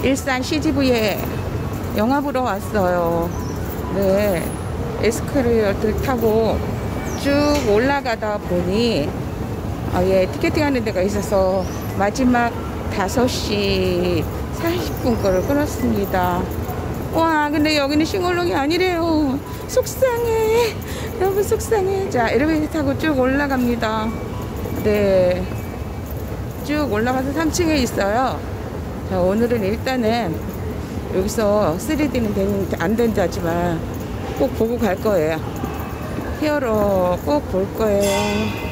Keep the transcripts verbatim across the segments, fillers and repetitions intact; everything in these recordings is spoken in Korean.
일산 씨지비에 영화 보러 왔어요. 네, 에스컬레이터를 타고 쭉 올라가다 보니 아예 티켓팅 하는 데가 있어서 마지막 다섯 시 사십 분 거를 끊었습니다. 와, 근데 여기는 싱얼롱이 아니래요. 속상해, 너무 속상해. 자, 엘리베이터 타고 쭉 올라갑니다. 네, 쭉 올라가서 삼 층에 있어요. 자, 오늘은 일단은 여기서 쓰리디는 되는, 안 된다지만 꼭 보고 갈 거예요. 히어로 꼭 볼 거예요.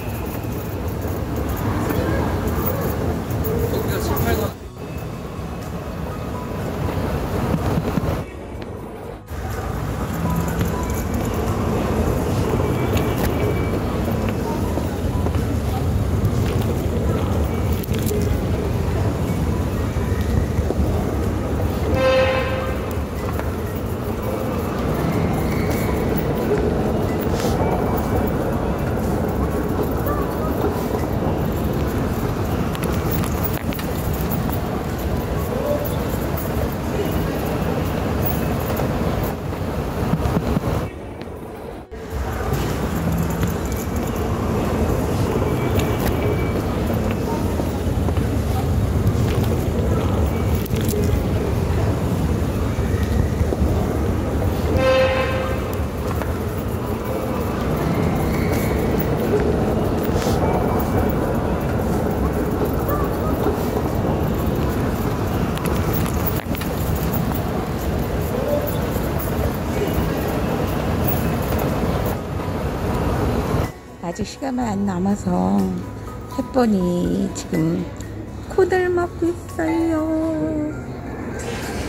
아직 시간만 안 남아서 햇번이 지금 코들 먹고 있어요.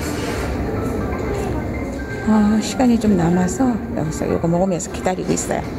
아, 시간이 좀 남아서 여기서 이거 먹으면서 기다리고 있어요.